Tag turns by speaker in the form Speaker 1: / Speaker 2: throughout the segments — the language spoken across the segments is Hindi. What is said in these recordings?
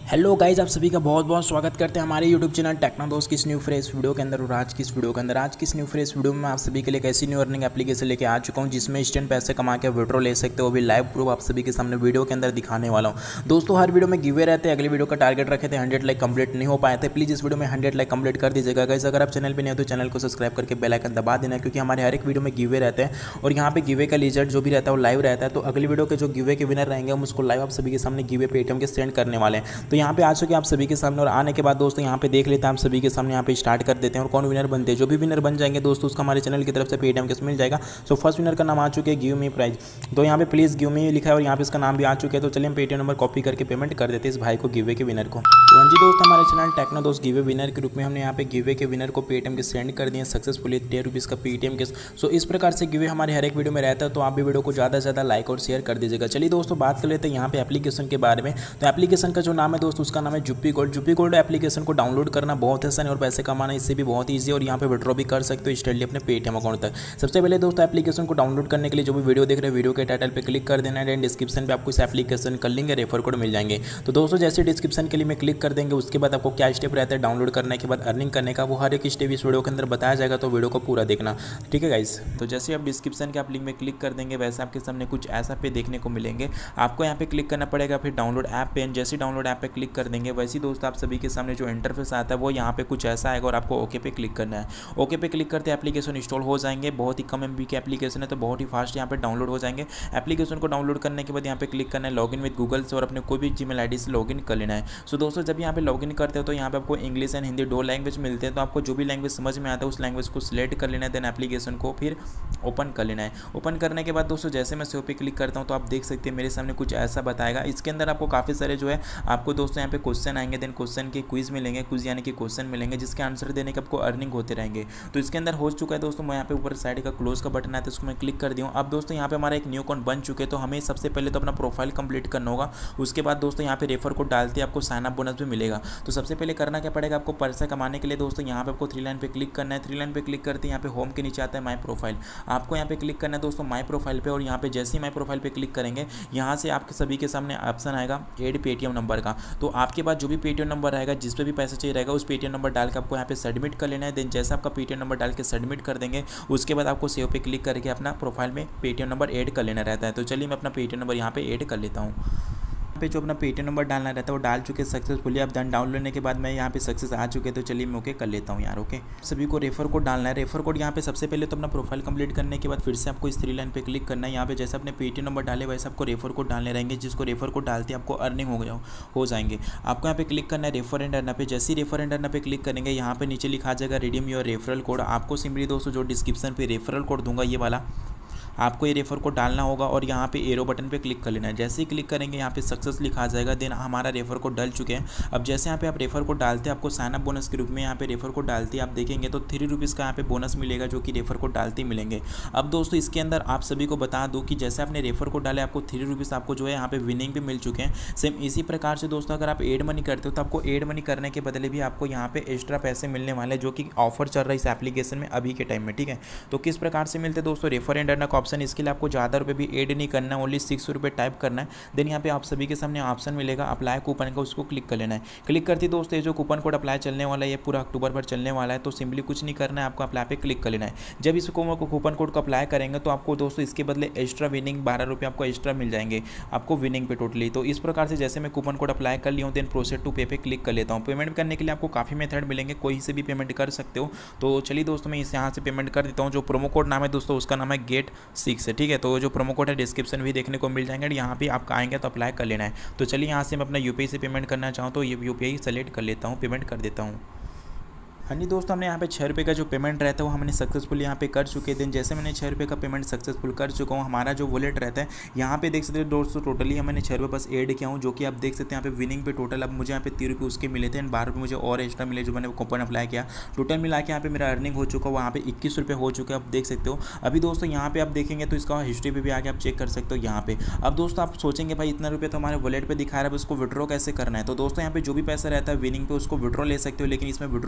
Speaker 1: हेलो गाइज, आप सभी का बहुत बहुत स्वागत करते हैं हमारे यूट्यूब चैनल टेक्नो दोस्त की इस न्यू फ्रेश वीडियो के अंदर। और आज की इस न्यू फ्रेश वीडियो में आप सभी के लिए एक ऐसी न्यू अर्निंग एप्लीकेशन लेके आ चुका हूं जिसमें इंस्टेंट पैसे कमा के विड्रॉ ले सकते हो। वो भी लाइव प्रूफ आप सभी के सामने वीडियो के अंदर दिखाने वाला हूं। दोस्तों, हर वीडियो में गिवे रहते हैं। अगली वीडियो का टारगेट रखे थे 100 लाइक कंप्लीट नहीं हो पाए थे। प्लीज़ इस वीडियो में 100 लाइक कंप्लीट कर दीजिएगा गाइज। अगर आप चैनल पर नहीं हो तो चैनल को सब्सक्राइब करके बेल आइकन दबा देना, क्योंकि हमारे हर एक वीडियो में गिवे रहते हैं और यहाँ पे गिवे का रिजल्ट जो भी रहता है वो लाइव रहता है। तो अगली वीडियो के जो गिवे के विनर रहेंगे हम उसको लाइव आप सभी के सामने गिवे पेटीएम के सेंड करने वाले हैं। तो यहाँ पे आ चुके आप सभी के सामने और आने के बाद दोस्तों यहाँ पे देख लेते हैं, हम सभी के सामने यहाँ पे स्टार्ट कर देते हैं और कौन विनर बनते हैं। जो भी विनर बन जाएंगे दोस्तों उसका हमारे चैनल की तरफ से पेटीएम कैश मिल जाएगा। सो फर्स्ट विनर का नाम आ चुके हैं गिव मी प्राइज। तो यहाँ पे प्लीज़ गिव मी लिखा है और यहाँ पे इसका नाम भी आ चुके हैं। तो चलिए हम पेटीएम नंबर कॉपी करके पेमेंट कर देते हैं इस भाई को, गिवे के विनर को। तो हाँ जी दोस्त, हमारे चैनल टेक्नो दोस्त गिवे विनर के रूप में हमने यहाँ पे गिवे के विनर को पेटीएम के सेंड कर दिए सक्सेसफुली 10 रुपीज़ का पेटीएम के। सो इस प्रकार से गिवे हमारे हर एक वीडियो में रहता है। तो आप भी वीडियो को ज़्यादा से ज़्यादा लाइक और शेयर कर दीजिएगा। चलिए दोस्तों, बात कर लेते हैं यहाँ पे एप्लीकेशन के बारे में। तो एप्लीकेशन का जो नाम है दोस्तों उसका नाम है Zupee gold. Zupee gold application को डाउनलोड करना बहुत आसान है और पैसे कमाना इससे भी बहुत ईजी है। और यहाँ पे विड्रॉ भी कर सकते हो इंस्टेंटली अपने पेटीएम अकाउंट तक। सबसे पहले दोस्तों एप्लीकेशन को डाउनलोड करने के लिए जो भी वीडियो देख रहे हैं वीडियो के टाइटल पे क्लिक कर देना है। एंड डिस्क्रिप्शन पे आपको इस एप्लीकेशन का लिंक रेफर कोड मिल जाएंगे। तो दोस्तों जैसे डिस्क्रिप्शन के लिए मैं क्लिक कर देंगे उसके बाद आपको क्या स्टेप रहता है डाउनलोड करने के बाद अर्निंग करने का, वो हर एक स्टेप इस वीडियो के अंदर बताया जाएगा। तो वीडियो को पूरा देखना, ठीक है गाइस। तो जैसे आप डिस्क्रिप्शन के आप लिंक में क्लिक कर देंगे वैसे आपके सामने कुछ ऐसा पे देखने को मिलेंगे। आपको यहाँ पे क्लिक करना पड़ेगा, फिर डाउनलोड ऐप पे। जैसे डाउनलोड ऐप पे क्लिक कर देंगे वैसे दोस्त आप सभी के सामने जो इंटरफेस आता है वो यहाँ पे कुछ ऐसा आएगा और आपको ओके पे क्लिक करना है। ओके पे क्लिक करते एप्लीकेशन इंस्टॉल हो जाएंगे। बहुत ही कम एमबी की एप्लीकेशन है तो बहुत ही फास्ट यहाँ पे डाउनलोड हो जाएंगे। एप्लीकेशन को डाउनलोड करने के बाद यहाँ पे क्लिक करना है लॉगिन विद गूगल से और अपने कोई भी जीमेल आईडी से लॉगिन कर लेना है। सो दोस्तों जब यहाँ पे लॉगिन करते हो तो यहाँ पे आपको इंग्लिश एंड हिंदी 2 लैंग्वेज मिलते हैं। तो आपको जो भी लैंग्वेज समझ में आता है उस लैंग्वेज को सिलेक्ट कर लेना है। देन एप्लीकेशन को फिर ओपन कर लेना है। ओपन करने के बाद दोस्तों जैसे मैं सेव पे क्लिक करता हूँ तो आप देख सकते हैं मेरे सामने कुछ ऐसा बताएगा। इसके अंदर आपको काफ़ी सारे जो है आपको दोस्तों यहाँ पे क्वेश्चन आएंगे। देन क्वेश्चन के क्विज मिलेंगे, क्विज यानी कि क्वेश्चन मिलेंगे जिसके आंसर देने के आपको अर्निंग होते रहेंगे। तो इसके अंदर हो चुका है दोस्तों। मैं यहाँ पे ऊपर साइड का क्लोज का बटन है तो उसको मैं क्लिक कर दिया हूँ। अब दोस्तों यहाँ पे हमारा एक न्यू अकाउंट बन चुके हैं। तो हमें सबसे पहले तो अपना प्रोफाइल कंप्लीट करना होगा। उसके बाद दोस्तों यहाँ पे रेफर कोड डालते हैं आपको साइन अप बोनस भी मिलेगा। तो सबसे पहले करना क्या पड़ेगा आपको, पैसा कमाने के लिए दोस्तों यहाँ पे आपको 3 लाइन पे क्लिक करना है। 3 लाइन पे क्लिक करते हैं यहाँ पे होम के नीचे आता है माई प्रोफाइल। आपको यहाँ पे क्लिक करना है दोस्तों माई प्रोफाइल पे। और यहाँ पे जैसे ही माई प्रोफाइल पे क्लिक करेंगे यहाँ से आपके सभी के सामने ऑप्शन आएगा ऐड पेटीएम नंबर का। तो आपके पास जो भी पेटीएम नंबर रहेगा जिस पे भी पैसा चाहिए रहेगा उस पेटीएम नंबर डाल के आपको यहाँ पे सबमिट कर लेना है। देन जैसे आपका पेटीएम नंबर डाल के सबमिट कर देंगे उसके बाद आपको सेव पे क्लिक करके अपना प्रोफाइल में पेटीएम नंबर ऐड कर लेना रहता है। तो चलिए मैं अपना पेटीएम नंबर यहाँ पे ऐड कर लेता हूँ। पे जो अपना पेटीएम नंबर डालना रहता है वो डाल चुके सक्सेसफुली। अब डन डाउनलोड लेने के बाद मैं यहाँ पे सक्सेस आ चुके। तो चलिए मैं ओके कर लेता हूँ यार। ओके, सभी को रेफर कोड डालना है। रेफर कोड यहाँ पे सबसे पहले तो अपना प्रोफाइल कंप्लीट करने के बाद फिर से आपको इस 3 लाइन पे क्लिक करना है। यहाँ पे जैसे अपने पेटीएम नंबर डाले वैसे आपको रेफर कोड डालने रहेंगे, जिसको रेफर कोड डालते आपको अर्निंग हो जाएंगे। आपको यहाँ पे क्लिक करना है रेफर एंड अर्न पे। जैसे ही रेफर एंड अर्न पे क्लिक करेंगे यहाँ पे नीचे लिखा जाएगा रिडीम योर रेफरल कोड। आपको सिंपली दोस्तों जो डिस्क्रिप्शन पे रेफरल कोड दूंगा ये वाला, आपको ये रेफर कोड डालना होगा और यहाँ पे एरो बटन पे क्लिक कर लेना है। जैसे ही क्लिक करेंगे यहाँ पे सक्सेस लिखा आ जाएगा। देन हमारा रेफर कोड डल चुके हैं। अब जैसे यहाँ पे आप रेफर कोड डालते हैं आपको साइन अप बोनस के रूप में यहाँ पे रेफर कोड डालते हैं आप देखेंगे तो 3 रुपीज़ का यहाँ पे बोनस मिलेगा जो कि रेफर कोड डालते ही मिलेंगे। अब दोस्तों इसके अंदर आप सभी को बता दूँ कि जैसे आपने रेफर कोड डाले आपको 3 रुपीज़ आपको जो है यहाँ पे विनिंग भी मिल चुके हैं। सेम इसी प्रकार से दोस्तों अगर आप एड मनी करते हो तो आपको एड मनी करने के बदले भी आपको यहाँ पे एक्स्ट्रा पैसे मिलने वाले जो कि ऑफर चल रहा है इस एप्लीकेशन में अभी के टाइम में, ठीक है। तो किस प्रकार से मिलते हैं दोस्तों रेफर एंड अर्न का ऑप्शन, इसके लिए आपको ज़्यादा रुपये भी ऐड नहीं करना है, ओनली 6 रुपये टाइप करना है। देन यहाँ पे आप सभी के सामने ऑप्शन मिलेगा अप्लाई कूपन का, उसको क्लिक कर लेना है। क्लिक करते दोस्तों ये जो कूपन कोड अप्लाई चलने वाला है ये पूरा अक्टूबर भर चलने वाला है। तो सिंपली कुछ नहीं करना है, आपको अप्लाई पे क्लिक कर लेना है। जब इस कूपन कोड को अप्लाई करेंगे तो आपको दोस्तों इसके बदले एक्स्ट्रा विनिंग 12 रुपये आपको एक्स्ट्रा मिल जाएंगे आपको विनिंग पे टोटली। तो इस प्रकार से जैसे मैं कूपन कोड अप्लाई कर लिया हूँ देन प्रोसेस टू पे पे क्लिक कर लेता हूँ। पेमेंट करने के लिए आपको काफ़ी मेथड मिलेंगे, कोई से भी पेमेंट कर सकते हो। तो चलिए दोस्तों मैं इस यहाँ से पेमेंट कर देता हूँ। जो प्रोमो कोड नाम है दोस्तों उसका नाम है GET6 है, ठीक है। तो जो प्रोमो कोड है डिस्क्रिप्शन भी देखने को मिल जाएंगे। यहाँ पे आपका आएंगे तो अप्लाई कर लेना है। तो चलिए यहाँ से मैं अपना यूपीआई से पेमेंट करना चाहूँ तो ये यूपीआई सेलेक्ट कर लेता हूँ, पेमेंट कर देता हूँ। हाँ जी दोस्तों, हमने यहाँ पे 6 रुपये का जो पेमेंट रहता है वो हमने सक्सेसफुल यहाँ पे कर चुके हैं। दिन जैसे मैंने 6 रुपये का पेमेंट सक्सेसफुल कर चुका हूँ, हमारा जो वॉलेट रहता है यहाँ पे देख सकते हो दोस्तों टोटली मैंने 6 रुपये बस ऐड किया हूँ, जो कि आप देख सकते हैं यहाँ पे विनिंग पे टोटल अब मुझे यहाँ पे 3 रुपये उसके मिले थे एंड 12 रुपये मुझे और एक्स्ट्रा मिले जो मैंने कूपन अप्लाई किया। टोटल मिला के यहाँ पे मेरा अर्निंग हो चुका है वहाँ पे 21 रुपये हो चुके हैं, आप देख सकते हो। अभी दोस्तों यहाँ पे आप देखेंगे तो इसका हिस्ट्री पे भी आके आप चेक कर सकते हो यहाँ पे। अब दोस्तों आप सोचेंगे भाई इतना रुपये तो हमारे वॉलेट पे दिखा रहा है, उसको विड्रॉ कैसे करना है। तो दोस्तों यहाँ पे जो भी पैसा रहता है विनिंग पे उसको विड्रॉ ले सकते हो, लेकिन इसमें विड्रॉ लगाने के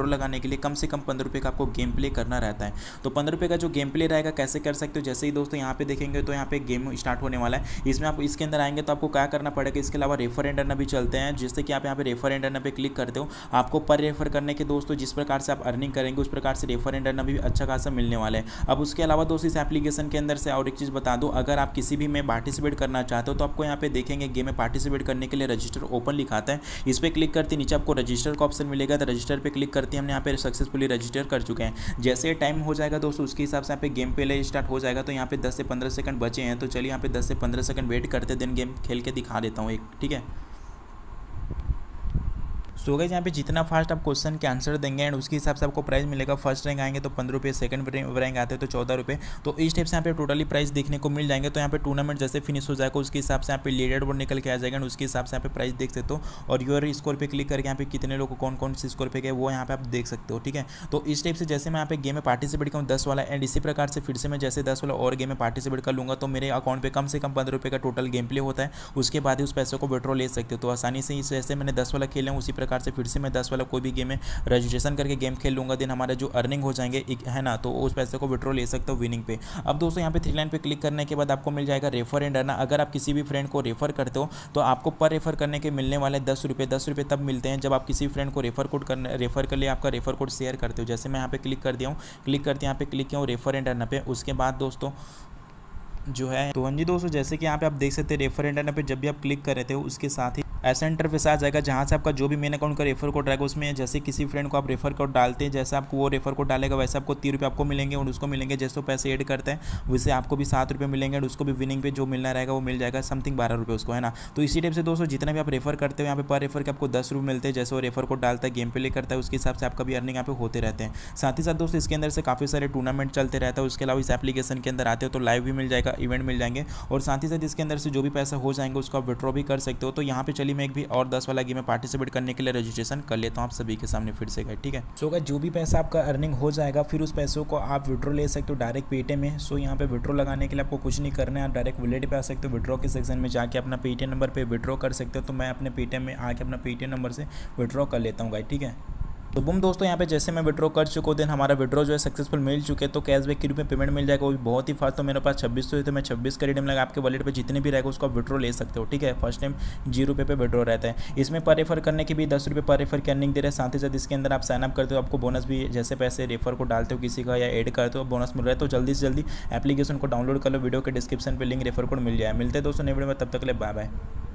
Speaker 1: लिए कम से कम 15 रुपये का आपको गेम प्ले करना रहता है। तो 15 रुपये का जो गेम प्ले रहेगा कैसे कर सकते हो, जैसे ही दोस्तों यहाँ पे देखेंगे तो यहाँ पे गेम स्टार्ट होने वाला है। इसमें आप इसके अंदर आएंगे तो आपको क्या करना पड़ेगा, इसके अलावा रेफर एंड अर्न भी चलते हैं। जैसे कि आप यहाँ पे रेफर एंड अर्न पे क्लिक करते हो, आपको पर रेफर करने के दोस्तों जिस प्रकार से आप अर्निंग करेंगे उस प्रकार से रेफर एंड अर्न भी अच्छा खासा मिलने वाला है। अब उसके अलावा दोस्तों इस एप्लीकेशन के अंदर से और एक चीज़ बता दूँ, अगर आप किसी भी में पार्टिसिपेट करना चाहते हो तो आपको यहाँ पे देखेंगे गेम में पार्टिसिपेट करने के लिए रजिस्टर ओपन लिखाता है। इस पर क्लिक करते नीचे आपको रजिस्टर का ऑप्शन मिलेगा, तो रजिस्टर पे क्लिक करते हमने यहाँ पे सक्सेसफुली रजिस्टर कर चुके हैं। जैसे टाइम हो जाएगा दोस्तों उसके हिसाब से यहाँ पे गेम प्ले स्टार्ट हो जाएगा। तो यहाँ पे 10 से 15 सेकंड बचे हैं, तो चलिए यहाँ पे 10 से 15 सेकंड वेट करते दिन गेम खेल के दिखा देता हूँ एक, ठीक है। सो गाइस यहाँ पे जितना फास्ट आप क्वेश्चन के आंसर देंगे एंड उसके हिसाब से आपको प्राइस मिलेगा। फर्स्ट रैंक आएंगे तो 15 रुपये, सेकंड रैंक आते हैं तो 14 रुपये। तो इस टाइप से यहाँ पे टोटली प्राइस देखने को मिल जाएंगे। तो यहाँ पे टूर्नामेंट जैसे फिनिश हो जाएगा उसके हिसाब से यहाँ पे लीडर बोर्ड निकल के आ जाएगा एंड उसके हिसाब से यहाँ पे प्राइस देख सकते हो। और योर स्कोर पे क्लिक करके यहाँ पे कितने लोग कौन कौन से स्कोर पे गए वो यहाँ पे आप देख सकते हो, ठीक है। तो इस टाइप से जैसे मैं यहाँ पे गेम में पार्टिसिपेट करूँ 10 वाला एंड इसी प्रकार से फिर से मैं जैसे 10 वाला और गेम में पार्टिसिपेट कर लूँगा तो मेरे अकाउंट पे कम से कम 15 रुपये का टोटल गेम प्ले होता है। उसके बाद ही उस पैसे को विड्रॉ ले सकते हो। तो आसानी से जैसे मैंने 10 वाला खेला हूँ उसी प्रकार से फिर से मैं 10 वाला कोई भी गेम में रजिस्ट्रेशन करके गेम खेल लूँगा, दिन हमारे जो अर्निंग हो जाएंगे है ना, तो उस पैसे को विड्रॉ ले सकते हो विनिंग पे। अब दोस्तों यहाँ पे 3 लाइन पे क्लिक करने के बाद आपको मिल जाएगा रेफर एंड अर्न। अगर आप किसी भी फ्रेंड को रेफर करते हो तो आपको पर रेफर करने के मिलने वाले 10 रुपये। 10 रुपये तब मिलते हैं जब आप किसी फ्रेंड को रेफर कर लिए आपका रेफर कोड शेयर करते हो। जैसे मैं यहाँ पे क्लिक कर दिया हूँ, क्लिक करते यहाँ पे क्लिक किया हूँ रेफर एंड अर्न पे। उसके बाद दोस्तों जो है तो हाँ जी दोस्तों, जैसे कि यहाँ पे आप देख सकते हैं रेफर एंड अर्न पे जब भी आप क्लिक कर रहे थे उसके साथ ही ऐसा इंटरफेस आ जाएगा जहाँ से आपका जो भी मेन अकाउंट का रेफर कोड रहेगा उसमें जैसे किसी फ्रेंड को आप रेफर कोड डालते हैं, जैसे आपको वो रेफर कोड डालेगा वैसे आपको 30 रुपये आपको मिलेंगे और उसको मिलेंगे जैसे पैसे ऐड करते हैं वैसे आपको भी 7 रुपये मिलेंगे और उसको भी विनिंग पे जो मिलना रहेगा वो मिल जाएगा समथिंग 12 रुपये उसको, है ना। तो इसी टाइप से दोस्तों जितना भी आप रेफर करते हो यहाँ पे पर रेफर के आपको 10 रुपये मिलते हैं। जैसे वो रेफर कोड डालता है गेम प्ले करता है उसके हिसाब से आपका भी अर्निंग यहाँ पे होते रहते हैं। साथ ही साथ दोस्तों इसके अंदर से काफ़ी सारे टूर्नामेंट चलते रहता है। उसके अलावा इस एप्लीकेशन के अंदर आते हो तो लाइव भी मिल जाएगा, इवेंट मिल जाएंगे और साथ ही साथ इसके अंदर से जो भी पैसा हो जाएंगे उसको आप विड्रॉ भी कर सकते हो। तो यहाँ पे चलिए मैं एक भी और 10 वाला गेम में पार्टिसिपेट करने के लिए रजिस्ट्रेशन कर लेता हूँ आप सभी के सामने फिर से, ठीक है। सो गाइस जो भी पैसा आपका अर्निंग हो जाएगा फिर उस पैसों को आप विड्रॉ ले सकते हो डायरेक्ट पेटीएम में। सो यहाँ पे विड्रॉ लगाने के लिए आपको कुछ नहीं करना है, आप डायरेक्ट वॉलेट पे आ सकते हो। विड्रॉ के सेक्शन में जाके अपना पेटीएम नंबर पे विड्रॉ कर सकते हो। तो मैं अपने पेटीएम में आके अपना पेटीएम नंबर से विड्रॉ कर लेता हूँ गाइस, ठीक है। तो बूम दोस्तों यहाँ पे जैसे मैं विड्रॉ कर चुका हूँ देन हमारा विड्रॉ जो है सक्सेसफुल मिल चुके हैं। तो कैशबैक के रूप में पेमेंट मिल जाएगा वो भी बहुत ही फास्ट। तो मेरे पास 2600 है तो मैं 26 का रिडीम लगा आपके वॉलेट पे जितने भी रहेगा उसको आप विड्रॉ ले सकते हो, ठीक है। फर्स्ट टाइम 0 रुपये पे विड्रॉ रहता है। इसमें पर रेफर करने के भी 10 रुपये पर रेफर की अर्निंग दे रहे हैं। साथ ही साथ इसके अंदर आप साइनअप करते हो आपको बोनस भी, जैसे पैसे रेफर को डालते हो किसी का या ऐड करते हो बोनस मिल रहा है। तो जल्दी से जल्दी एप्लीकेशन को डाउनलोड कर लो, वीडियो के डिस्क्रिप्शन पर लिंक रेफर कोड मिल जाए। मिलते हैं दोस्तों नए वीडियो में, तब तक के लिए बाय बाय।